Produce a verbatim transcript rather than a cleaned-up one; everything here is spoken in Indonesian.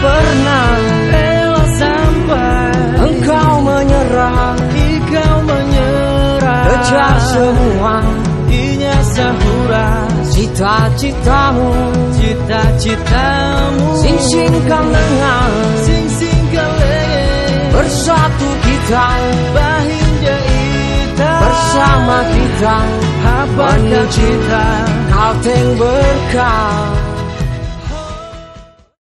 pernah rela sampai engkau menyerah, engkau menyerah. kejar semua Inya sahura cita-citamu, cita-citamu. sing-singkan lengan, Sing-singkan lengan, bersatu kita, bahinja ita bersama kita Apakah menuju kita kalteng berkah.